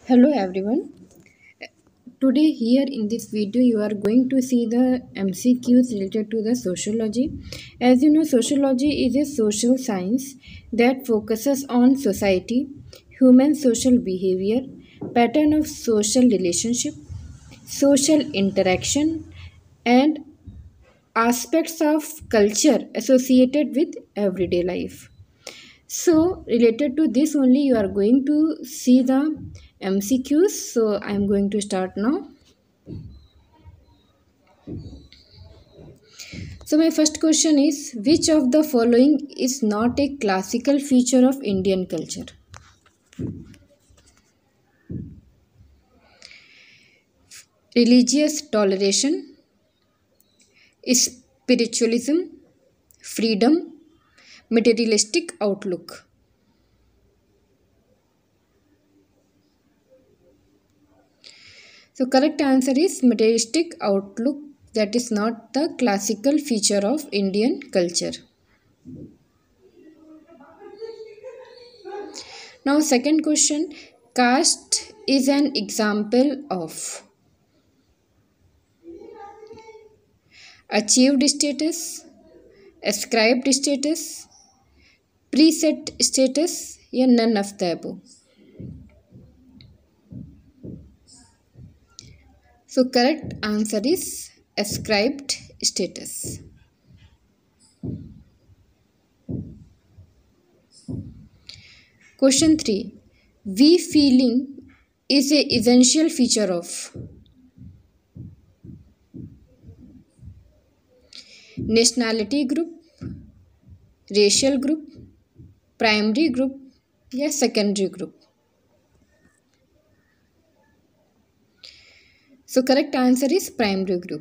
Hello everyone. Today here in this video you are going to see the MCQs related to the sociology. As you know, sociology is a social science that focuses on society, human social behavior, pattern of social relationship, social interaction and aspects of culture associated with everyday life. So, related to this only, you are going to see the MCQs. So, I am going to start now. So, my first question is, which of the following is not a classical feature of Indian culture? Religious toleration, spiritualism, freedom, materialistic outlook. So, correct answer is materialistic outlook. That is not the classical feature of Indian culture. Now, second question, caste is an example of achieved status, ascribed status, preset status, या none of the above. So, correct answer is ascribed status. Question 3. We feeling is a essential feature of nationality group, racial group, primary group या secondary group. So, correct answer is primary group.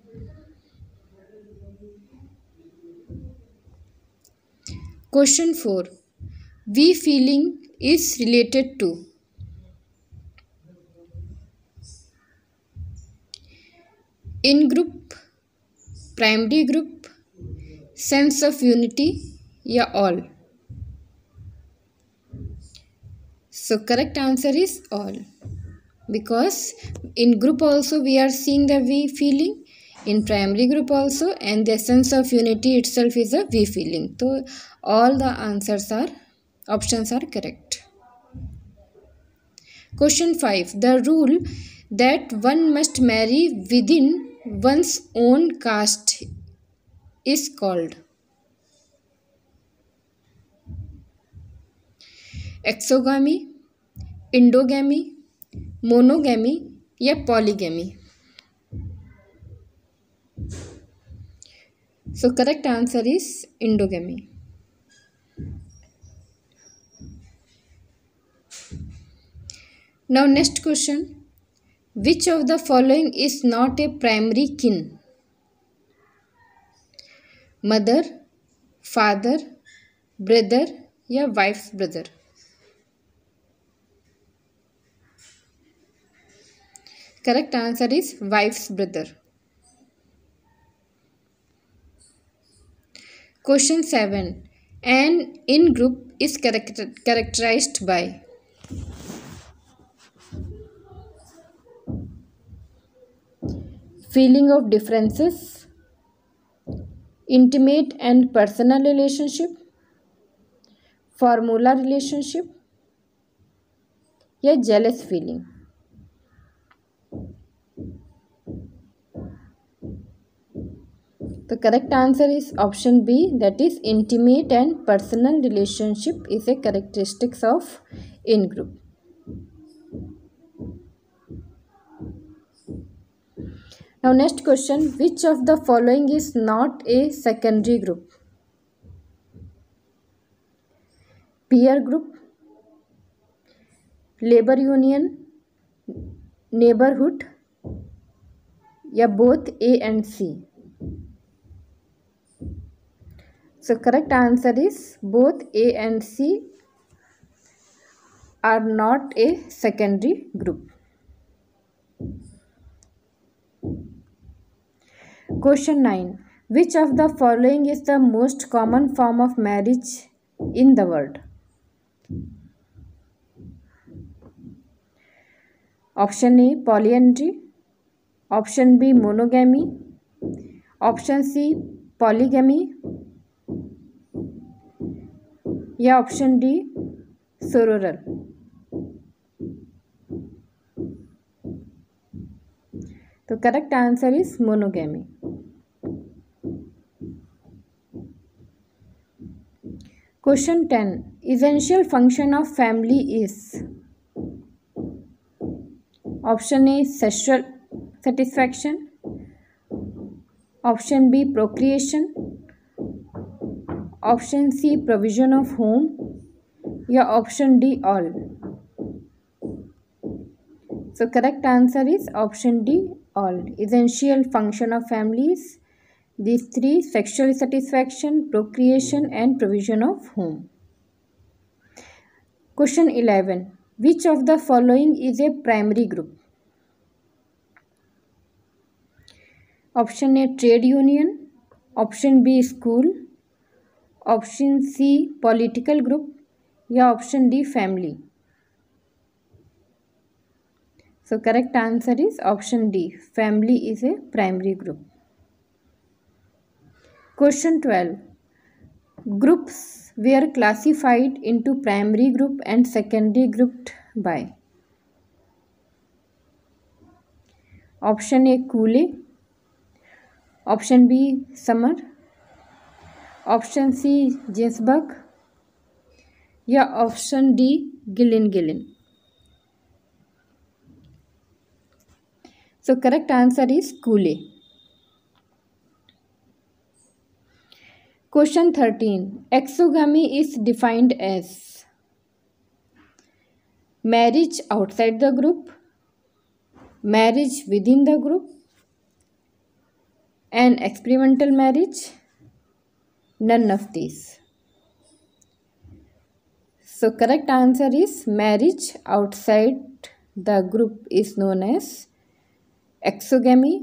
Question 4. We feeling is related to in group, primary group, sense of unity या all. So correct answer is all, because in group also we are seeing the we feeling, in primary group also, and the sense of unity itself is a we feeling. So all the options are correct. Question 5. The rule that one must marry within one's own caste is called exogamy, endogamy, monogamy या polygamy. So correct answer is endogamy. Now next question. Which of the following is not a primary kin? Mother, father, brother या wife's brother. Correct answer is wife's brother. Question 7. An in-group is characterized by feeling of differences, intimate and personal relationship, formula relationship या jealous feeling. The correct answer is option B, that is intimate and personal relationship is a characteristics of in-group. Now next question, which of the following is not a secondary group? Peer group, labor union, neighborhood या both A and C. So correct answer is both A and C are not a secondary group. Question 9. Which of the following is the most common form of marriage in the world? Option A polyandry, option B monogamy, option C polygamy या option D sororal. तो correct answer is monogamy. Question 10 essential function of family is. Option A sexual satisfaction, option B procreation, option C provision of home या option D all. So correct answer is option D all. Essential function of families these three: sexual satisfaction, procreation and provision of home. Question 11. Which of the following is a primary group? Option A trade union, option B school, option C political group या option D family. So correct answer is option D, family is a primary group. Question 12. Groups were classified into primary group and secondary grouped by. Option A Cooley, option B Summer, option C Ginsberg या option D Gillen. So correct answer is Cooley. Question 13. Exogamy is defined as marriage outside the group, marriage within the group, and experimental marriage. None of these. So correct answer is marriage outside the group is known as exogamy.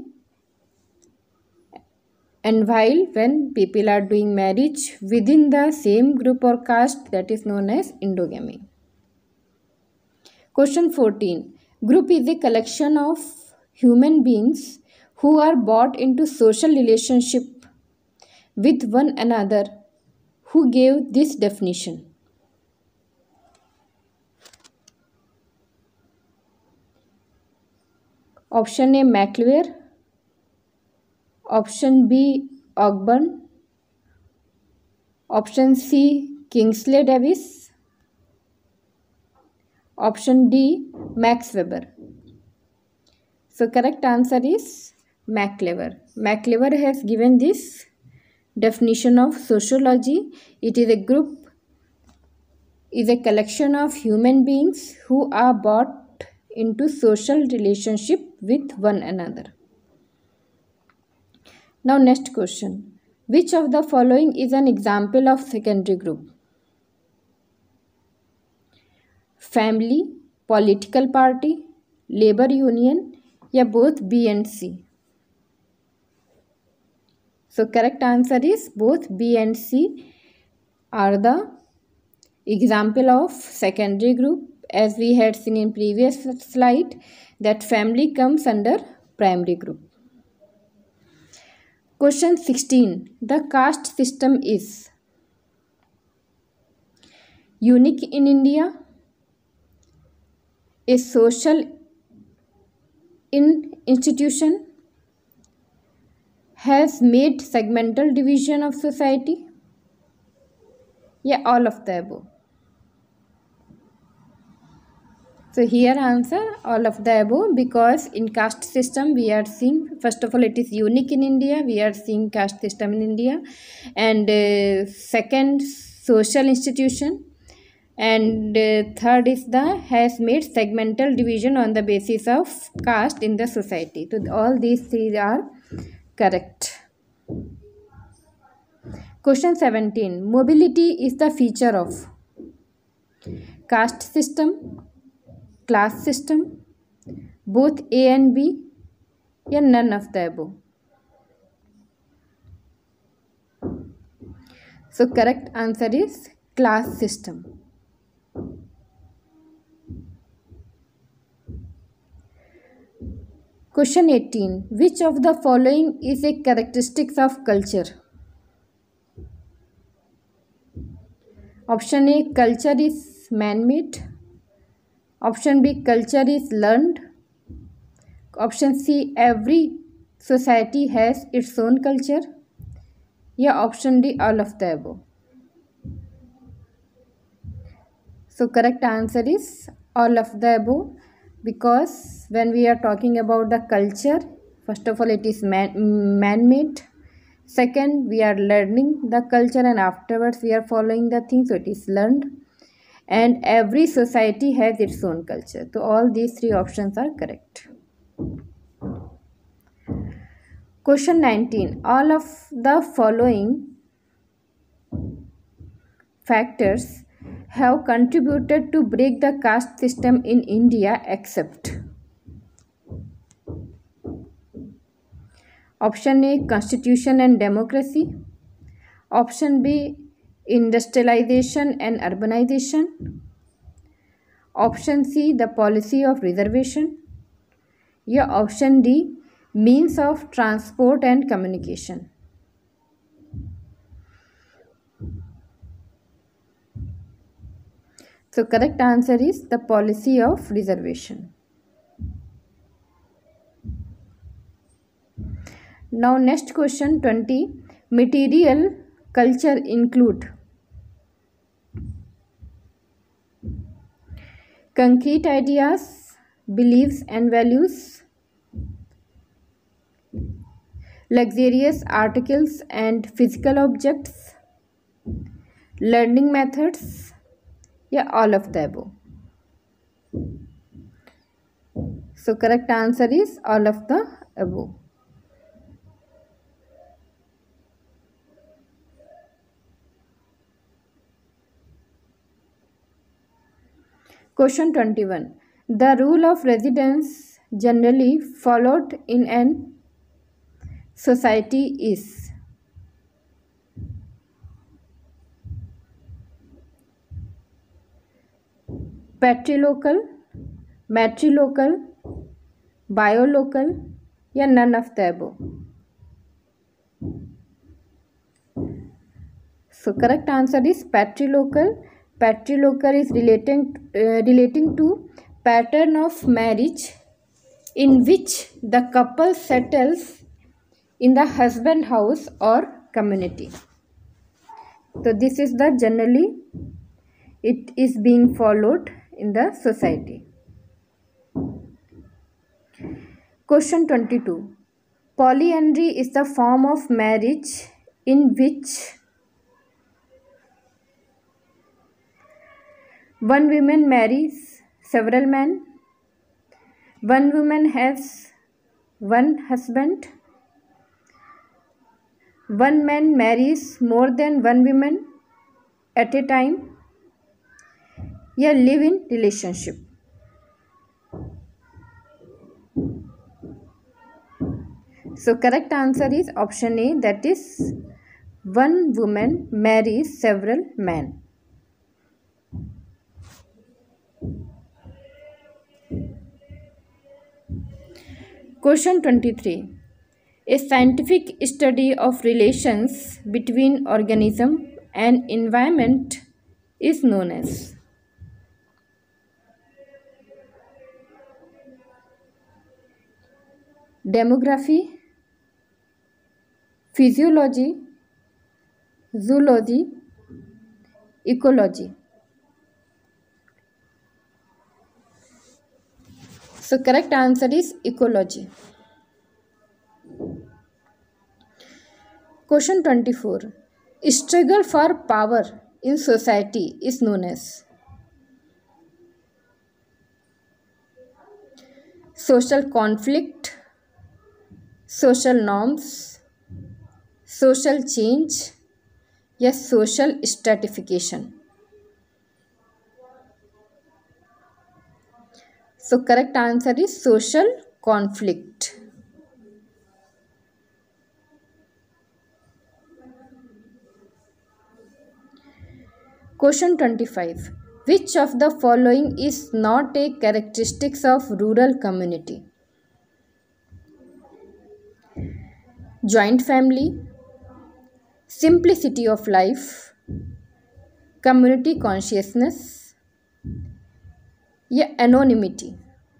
And while when people are doing marriage within the same group or caste, that is known as endogamy. Question 14. Group is a collection of human beings who are brought into social relationship with one another. Who gave this definition? Option A McLear, option B Ogburn, option C Kingsley Davis, option D Max Weber. So correct answer is McLear. McLear has given this definition of sociology. It is a group, is a collection of human beings who are brought into social relationship with one another. Now next question. Which of the following is an example of secondary group? Family, political party, labor union या both B and C. So correct answer is both B and C are the example of secondary group. As we had seen in previous slide that family comes under primary group. Question 16. The caste system is unique in India, a social institution, has made segmental division of society, yeah, all of the above. So here answer all of the above, because in caste system we are seeing, first of all it is unique in India, we are seeing caste system in India, and second social institution, and third is the has made segmental division on the basis of caste in the society. So all these three are correct. Question 17. Mobility is the feature of caste system, class system, both A and B, या none of the above. So correct answer is class system. Question 18. Which of the following is a characteristics of culture? Option A, culture is man-made. Option B, culture is learned. Option C, every society has its own culture. Yeah, option D, all of the above. So correct answer is all of the above, because when we are talking about the culture, first of all it is man-made. Second, we are learning the culture, and afterwards we are following the things, so it is learned. And every society has its own culture. So all these three options are correct. Question 19. All of the following factors have contributed to break the caste system in India except. Option A, constitution and democracy. Option B, industrialization and urbanization. Option C, the policy of reservation. Yeah, option D, means of transport and communication. So correct answer is the policy of reservation. Now next question 20. Material culture include concrete ideas, beliefs and values, luxurious articles and physical objects, learning methods. Yeah, all of the above. So correct answer is all of the above. Question 21. The rule of residence generally followed in an society is patrilocal, matrilocal, biolocal, या none of the above. So correct answer is patrilocal. Patrilocal is relating to pattern of marriage in which the couple settles in the husband house or community. So this is the generally it is being followed in the society. Question 22. Polyandry is the form of marriage in which one woman marries several men, one woman has one husband, one man marries more than one woman at a time, या live in relationship. So correct answer is option A, that is one woman marries several men. Question 23. A scientific study of relations between organism and environment is known as demography, physiology, zoology, ecology. So correct answer is ecology. Question 24. Struggle for power in society is known as social conflict, social norms, social change, yes, social stratification. So correct answer is social conflict. Question 25. Which of the following is not a characteristics of rural community? joint family, simplicity of life, community consciousness, या anonymity.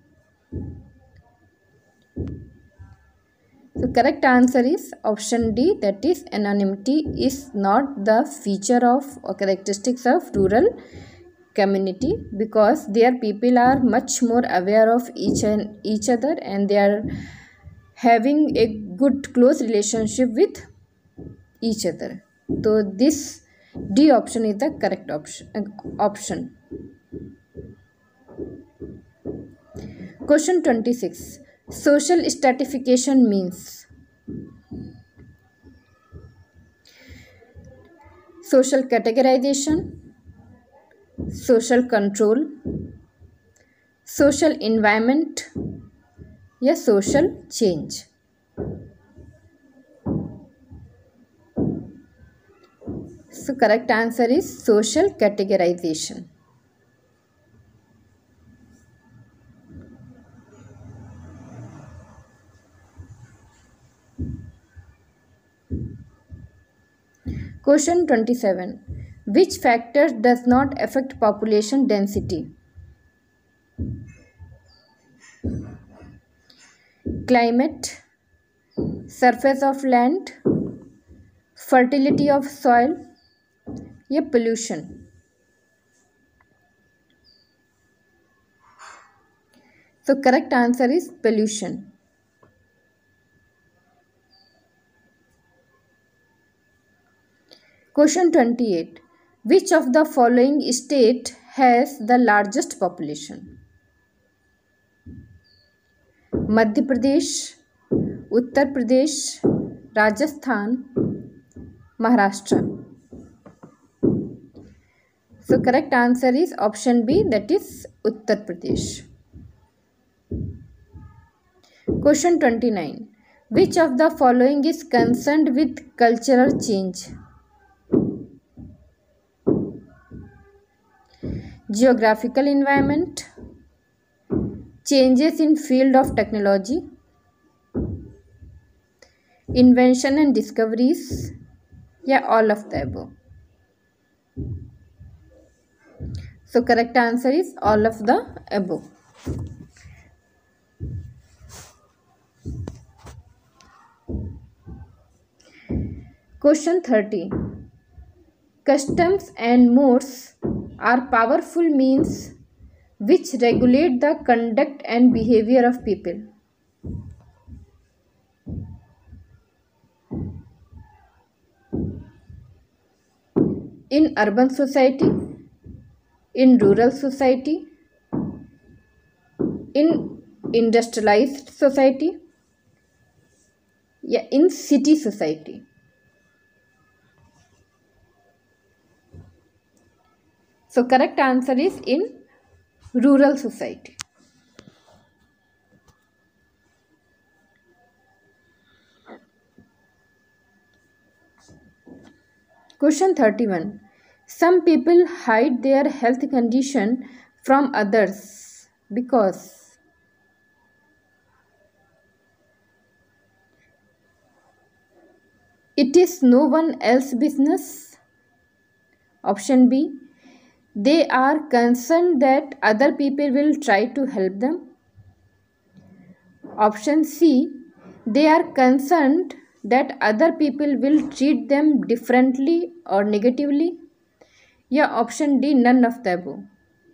So correct answer is option D, that is anonymity is not the feature of or characteristics of rural community, because their people are much more aware of each other, and they are having a good close relationship with each other. So this D option is the correct option. Question 26. Social stratification means social categorization, social control, social environment, या social change. So correct answer is social categorization. Question 27. Which factor does not affect population density? Climate, surface of land, fertility of soil, या pollution. So correct answer is pollution. Question 28. Which of the following state has the largest population? Madhya Pradesh, Uttar Pradesh, Rajasthan, Maharashtra. So correct answer is option B, that is Uttar Pradesh. Question 29. Which of the following is concerned with cultural change? Geographical environment, changes in field of technology, invention and discoveries, या all of the above. So correct answer is all of the above. Question 30. Customs and modes are powerful means which regulate the conduct and behavior of people. In urban society, in rural society, in industrialized society, या in city society. So correct answer is in rural society. Question 31. Some people hide their health condition from others because it is no one else's business. Option B, they are concerned that other people will try to help them. Option C, they are concerned that other people will treat them differently or negatively. Yeah, option D, none of the above.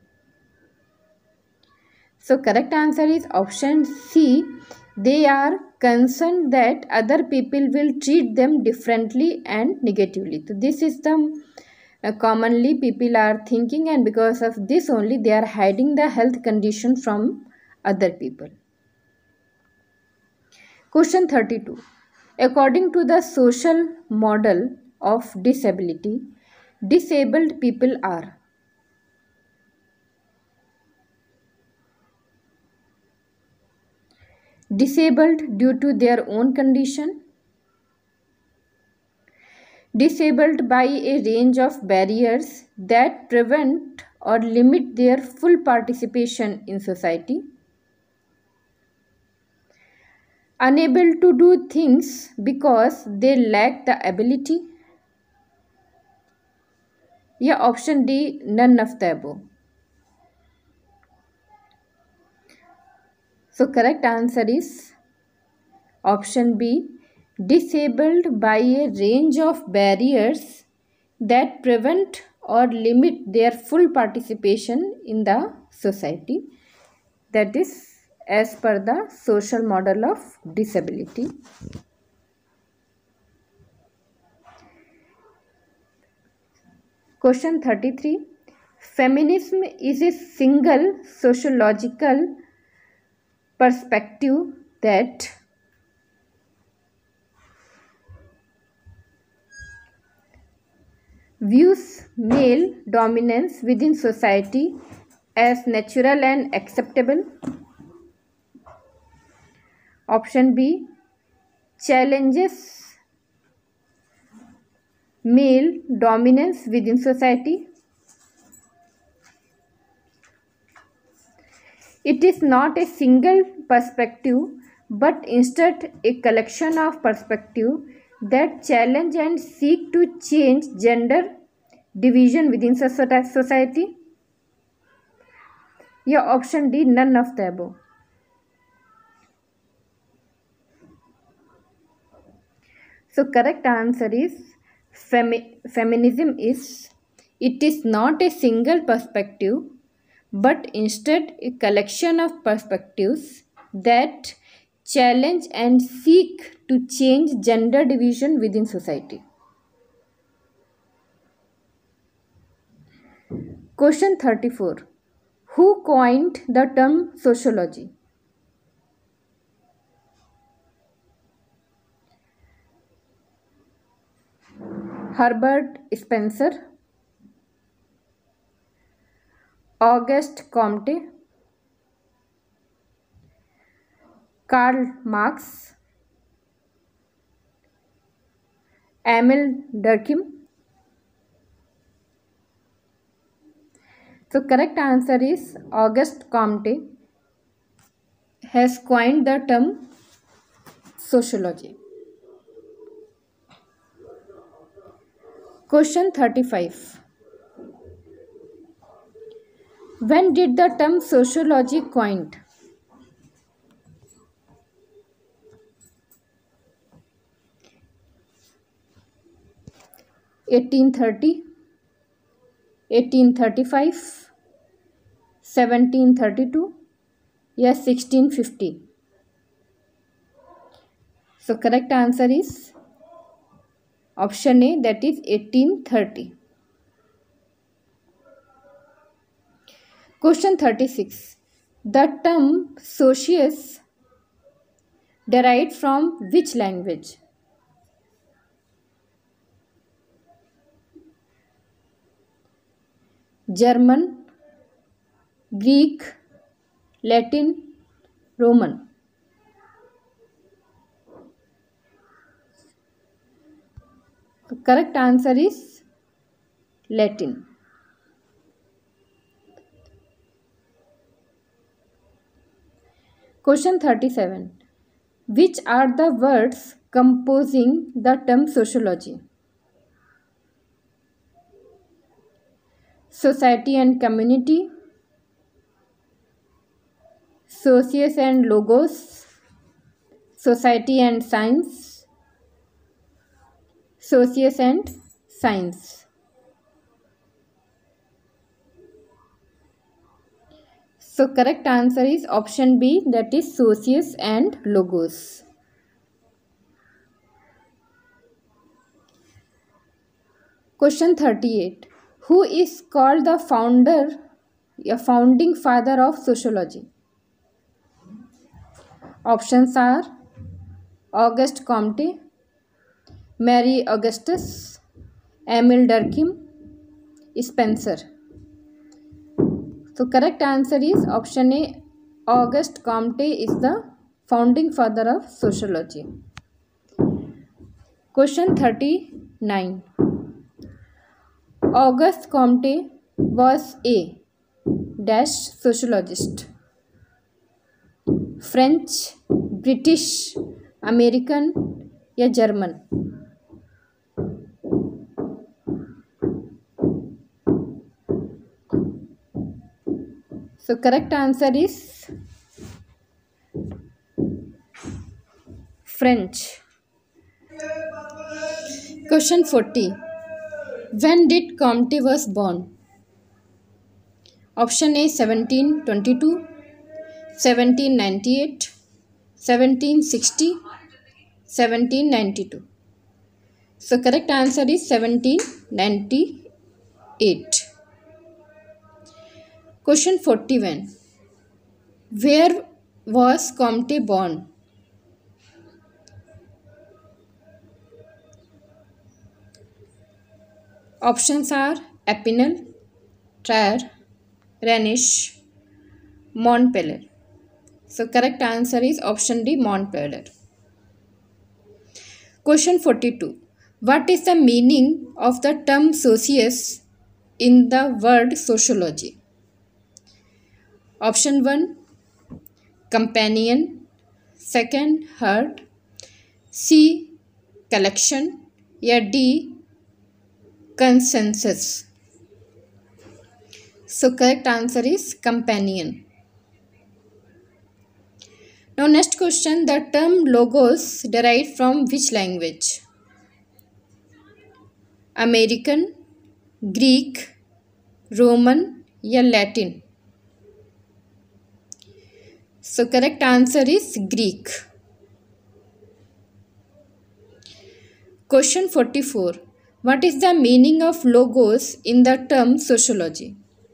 So correct answer is option C, they are concerned that other people will treat them differently and negatively. So this is the commonly people are thinking, and because of this only they are hiding the health condition from other people. Question 32. According to the social model of disability, disabled people are disabled due to their own condition, disabled by a range of barriers that prevent or limit their full participation in society, unable to do things because they lack the ability, या option D, none of the above. So correct answer is option B, disabled by a range of barriers that prevent or limit their full participation in the society. That is as per the social model of disability. Question 33. Feminism is a single sociological perspective that views male dominance within society as natural and acceptable. Option B, challenges male dominance within society. It is not a single perspective but instead a collection of perspectives that challenge and seek to change gender division within society. या option D, none of the above. So correct answer is feminism is, it is not a single perspective but instead a collection of perspectives that challenge and seek to change gender division within society. Question 34. Who coined the term sociology? Herbert Spencer, Auguste Comte, Karl Marx, Emil Durkheim. So correct answer is Auguste Comte has coined the term sociology. Question 35. When did the term sociology coined? (1830, 1835, 1732 या 1650? So correct answer is option A, that is 1830. Question 36. The term socius derived from which language? German, Greek, Latin, Roman? The correct answer is Latin. Question 37. Which are the words composing the term sociology? Society and community, socius and logos, society and science, socius and science? So correct answer is option B, that is socius and logos. Question 38. Who is called the founding father of sociology? Options are Auguste Comte, Mary Augustus, Emil Durkheim, Spencer. So correct answer is option A, Auguste Comte is the founding father of sociology. Question 39. Auguste Comte was a dash sociologist. French, British, American या German? So correct answer is French. Question 40. When did Comte was born? Option A 1722, 1798, 1760, 1792. So correct answer is 1798. Question 41. Where was Comte born? Options are Epinal, Trier, Rennes, Montpellier. So correct answer is option D, Montpellier. Question 42. What is the meaning of the term socius in the word sociology? Option 1, companion. Second, herd. C, collection. या D, consensus. So correct answer is companion. Now next question, the term logos derived from which language? American, Greek, Roman या Latin? So correct answer is Greek. Question 44. What is the meaning of logos in the term sociology?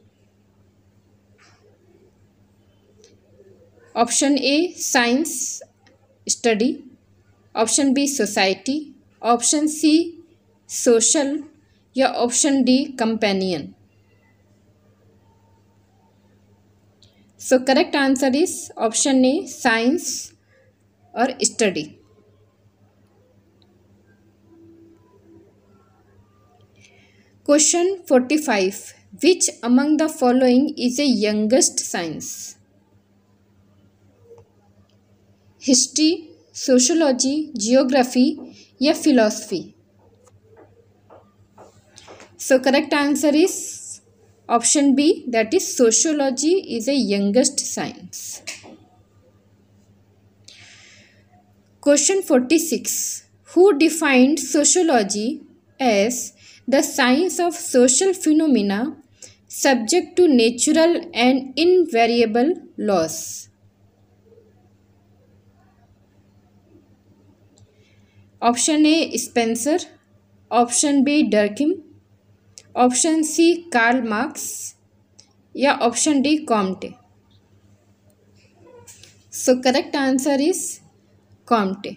Option A, science, study. Option B, society. Option C, social. या option D, companion. So correct answer is option A, science or study. Question 45. Which among the following is the youngest science? History, sociology, geography या philosophy? So correct answer is option B, that is sociology is the youngest science. Question 46. Who defined sociology as the science of social phenomena subject to natural and invariable laws? Option A, Spencer. Option B, Durkheim. Option C, Karl Marx. या option D, Comte. So correct answer is Comte.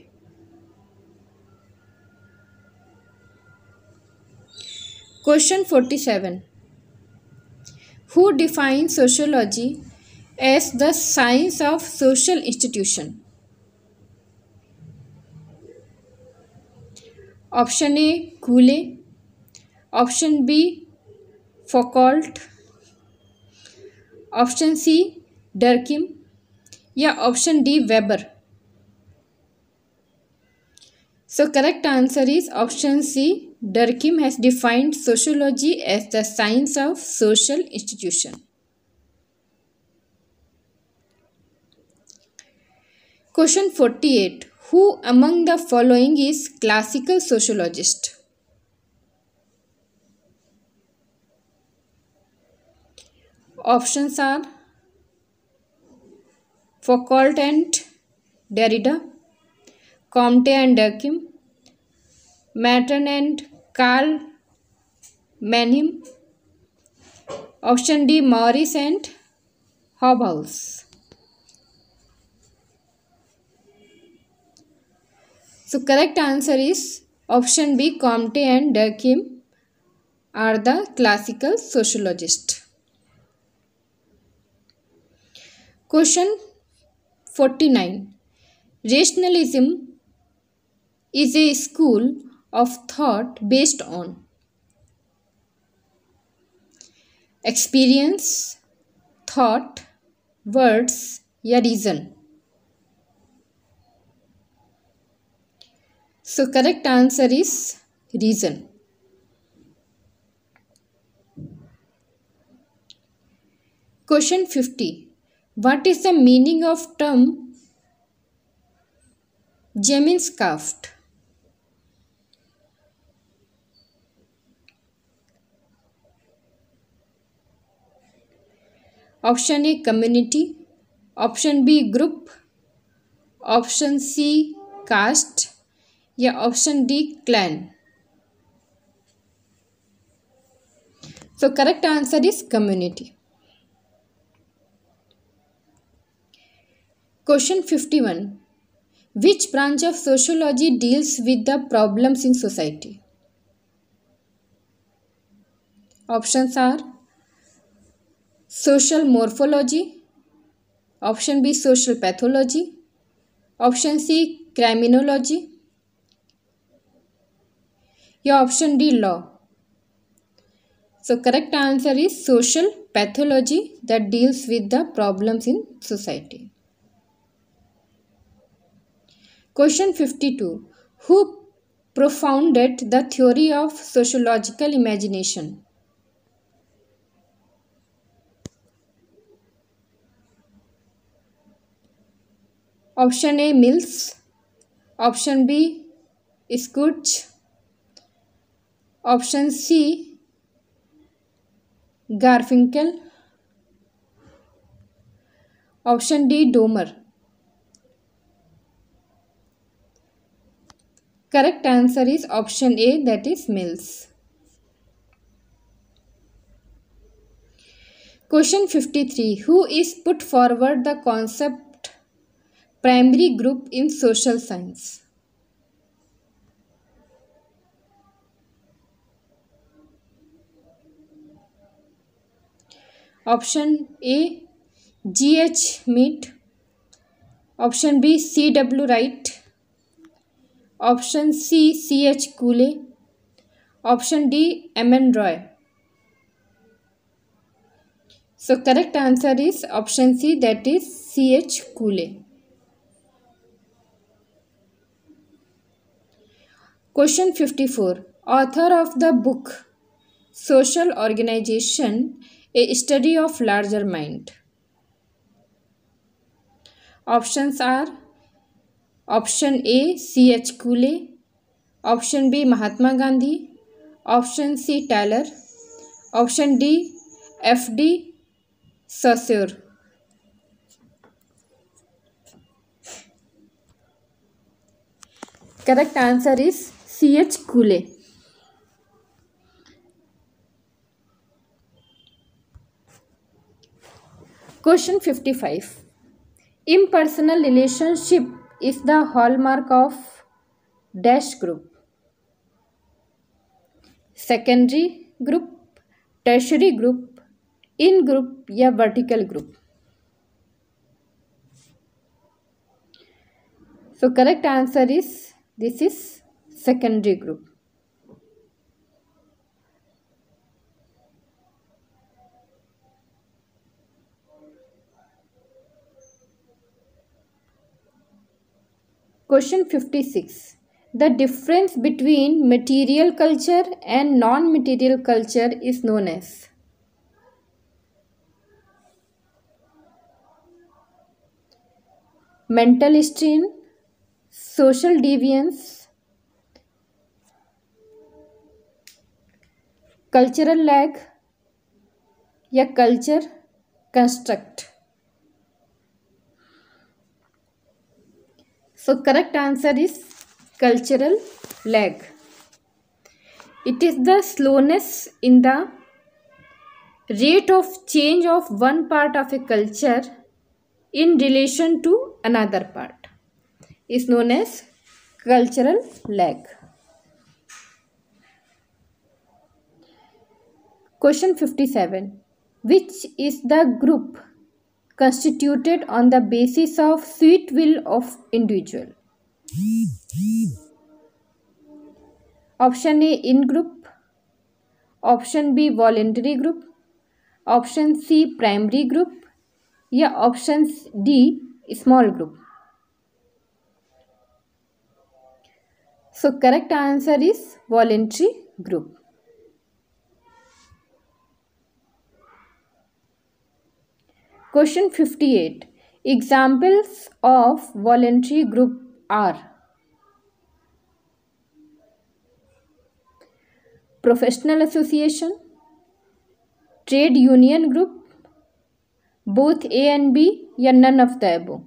Question 47. Who defines sociology as the science of social institution? Option A, Cooley. Option B, Foucault. Option C, Durkheim. या option D, Weber. So correct answer is option C. Durkheim has defined sociology as the science of social institution. Question 48. Who among the following is classical sociologist? Options are Foucault and Derrida, Comte and Durkheim, Merton and Karl Mannheim. Option D, Morris and Hobhouse. So correct answer is option B, Comte and Durkheim are the classical sociologists. Question 49. Rationalism is a school of thought based on experience, thought, words या reason? So correct answer is reason. Question 50. What is the meaning of term Gemeinschaft? Option A community, option B group, option C caste या option D clan. So correct answer is community. Question 51. Which branch of sociology deals with the problems in society? Options are social morphology, option B social pathology, option C criminology या option D law. So correct answer is social pathology that deals with the problems in society. Question 52. Who propounded the theory of sociological imagination? Option A Mills, option B Skutch, option C Garfinkel, option D Domer. Correct answer is option A, that is Mills. Question 53. Who is put forward the concept primary group in social science? Option A G.H. Mead, option B C.W. Wright, option C C.H. Cooley, option D M.N. Roy. So correct answer is option C, that is C.H. Cooley. Question 54. Author of the book Social Organization, a Study of Larger Mind. Options are option A C.H. Cooley, option B Mahatma Gandhi, option C Taylor, option D F.D. Saussure. Correct answer is C.H. Cooley. Question 55. Impersonal relationship is the hallmark of dash group. Secondary group, tertiary group, in group या vertical group. So correct answer is this is secondary group. Question 56. The difference between material culture and non-material culture is known as mental strain, social deviance, cultural lag या culture construct. So correct answer is cultural lag. It is the slowness in the rate of change of one part of a culture in relation to another part is known as cultural lag. Question 57. Which is the group constituted on the basis of sweet will of individual? Option A in group, option B voluntary group, option C primary group या option D small group. So correct answer is voluntary group. Question 58. Examples of voluntary group are professional association, trade union group, both A and B, या none of the above.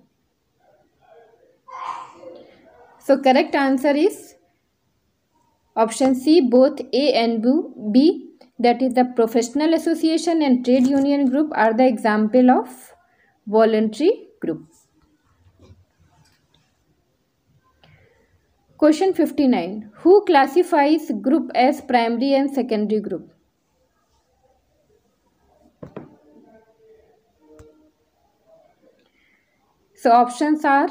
So correct answer is option C, both A and B. That is, the professional association and trade union group are the example of voluntary group. Question 59. Who classifies group as primary and secondary group? So options are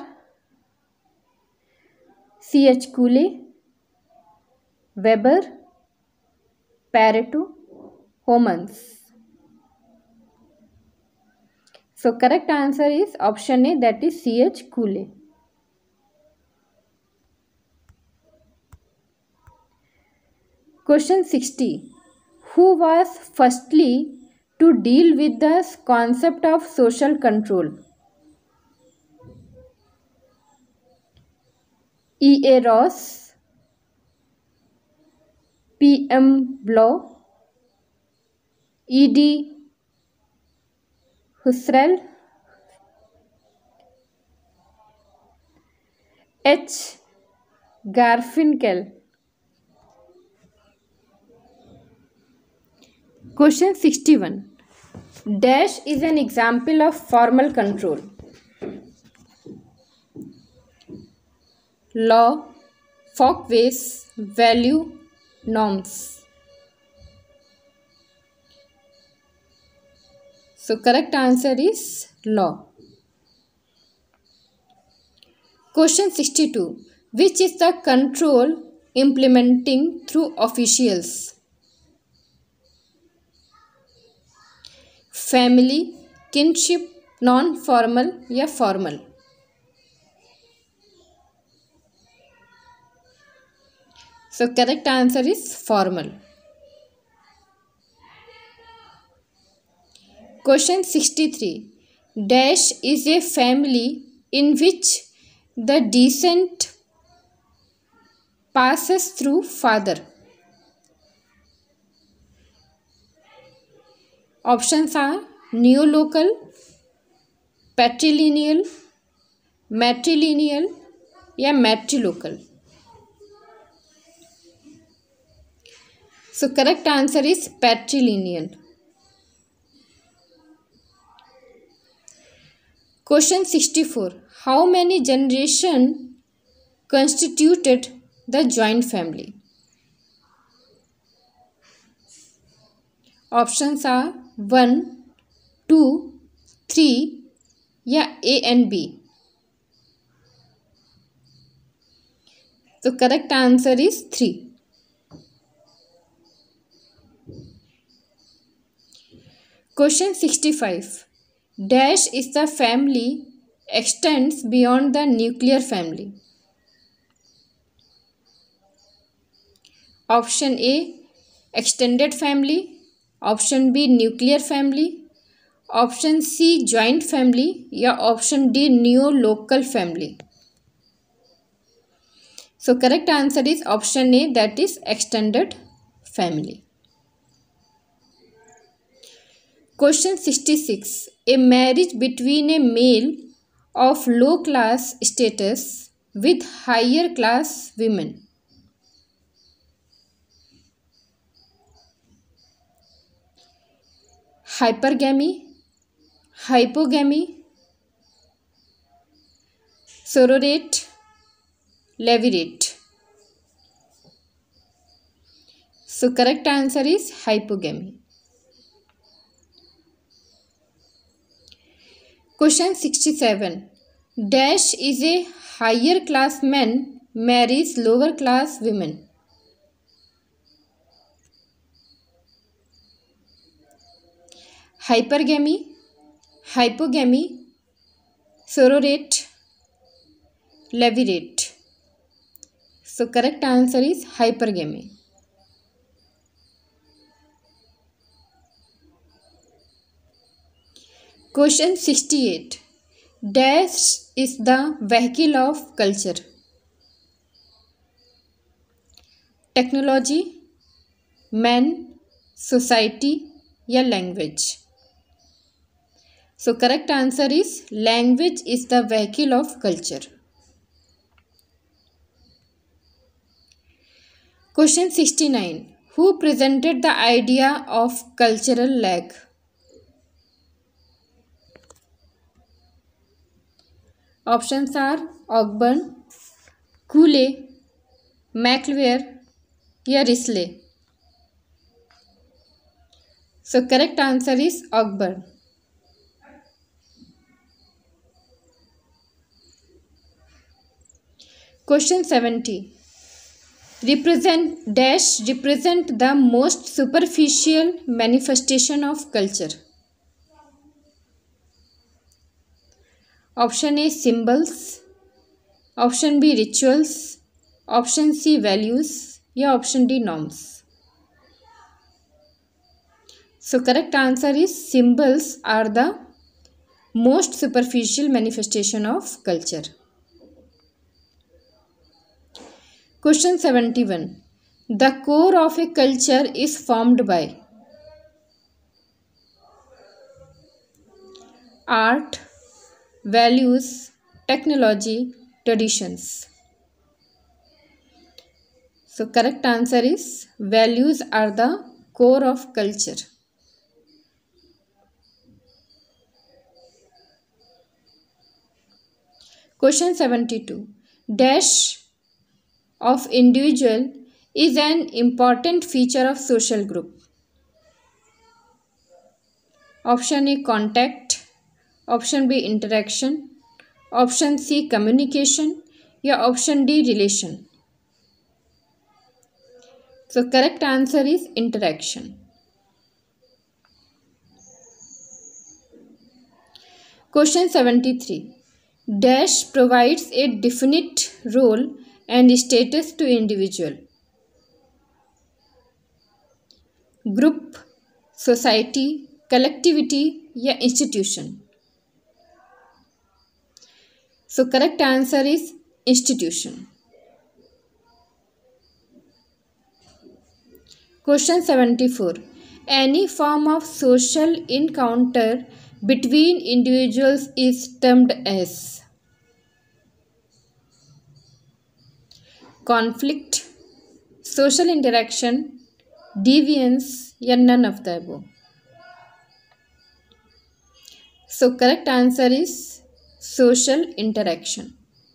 C.H. Cooley, Weber, Pareto, Homans. So correct answer is option A, that is C.H. Cooley. Question 60. Who was firstly to deal with the concept of social control? E.A. Ross, P.M. Blow, E.D. Husserl, H. Garfinkel. Question 61. Dash is an example of formal control. Law, folkways, value, norms. So correct answer is law. Question 62. Which is the control implementing through officials? Family, kinship, non-formal या formal? So correct answer is formal. Question 63. Dash is a family in which the descent passes through father. Options are neolocal, patrilineal, matrilineal या matrilocal. So correct answer is patrilineal. Question 64. How many generations constituted the joint family? Options are 1, 2, 3 या A and B. So correct answer is 3. Question 65. Dash is the family extends beyond the nuclear family. Option A, extended family. Option B, nuclear family. Option C, joint family. या option D, neolocal family. So correct answer is option A, that is extended family. Question 66. A marriage between a male of low class status with higher class women. Hypergamy, hypogamy, sororate, levirate. So correct answer is hypogamy. Question 67. Dash is a higher class man marries lower class women. Hypergamy, hypogamy, sororate, levirate. So correct answer is hypergamy. Question 68. Dash is the vehicle of culture. Technology, man, society या language. So correct answer is language is the vehicle of culture. Question 69. Who presented the idea of cultural lag? Options are Ogburn, Cooley, McLear या Risley. So correct answer is Ogburn. Question 70. Represent the most superficial manifestation of culture. Option A symbols, option B rituals, option C values या option D norms. So correct answer is symbols are the most superficial manifestation of culture. Question 71. The core of a culture is formed by art, values, technology, traditions. So correct answer is values are the core of culture. Question 72. Dash of individual is an important feature of social group. Option A contact, option B interaction, option C communication या option D relation. So correct answer is interaction. Question 73. Dash provides a definite role and status to individual. Group, society, collectivity या institution. So correct answer is institution. Question 74. Any form of social encounter between individuals is termed as conflict, social interaction, deviance या none of the above. So correct answer is social interaction.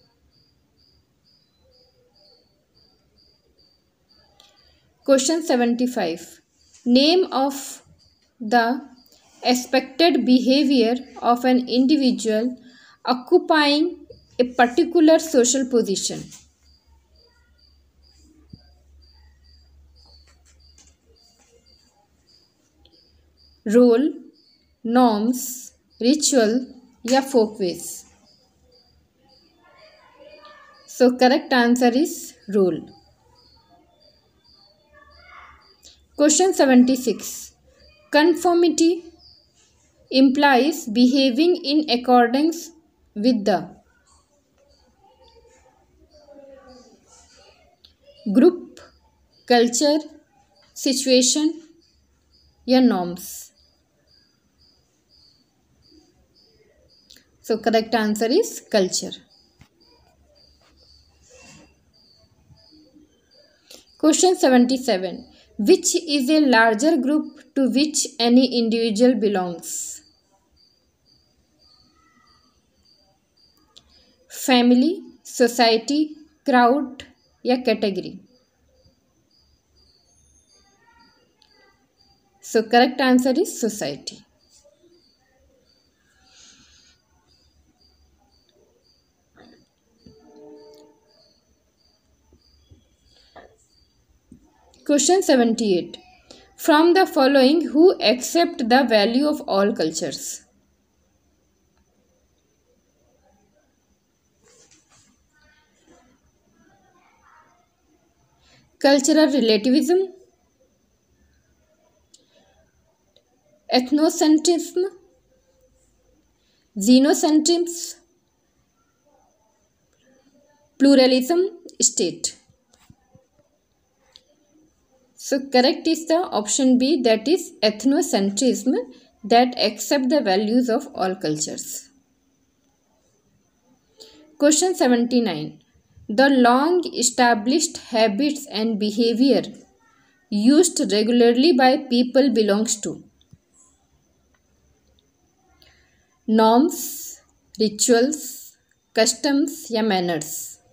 Question 75. Name of the expected behavior of an individual occupying a particular social position. Role, norms, ritual या folkways. So correct answer is role. Question 76. Conformity implies behaving in accordance with the group, culture, situation या norms. So correct answer is culture. Question 77. Which is a larger group to which any individual belongs? Family, society, crowd या category. So correct answer is society. Question 78. From the following, who accept the value of all cultures? cultural relativism, ethnocentrism, xenocentrism, pluralism, state. So correct is the option B, that is ethnocentrism, that accept the values of all cultures. Question 79. The long established habits and behavior used regularly by people belongs to norms, rituals, customs या manners.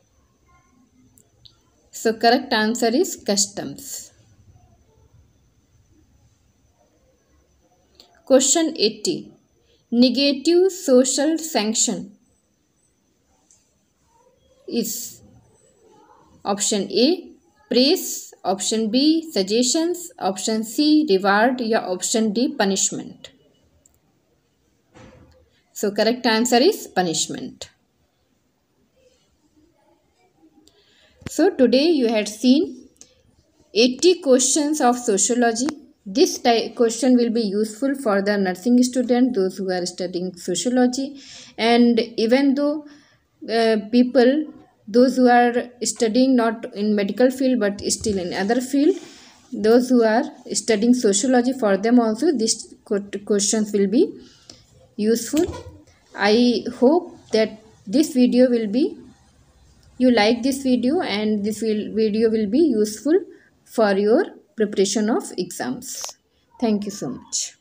So correct answer is customs. Question 80. Negative social sanction is option A praise, option B suggestions, option C reward या option D punishment. So correct answer is punishment. So today you had seen 80 questions of sociology. This question will be useful for the nursing student, those who are studying sociology, and even though people, those who are studying not in medical field but still in other field, those who are studying sociology, for them also these questions will be useful. I hope that this video will be, you like this video, and this video will be useful for your preparation of exams. Thank you so much.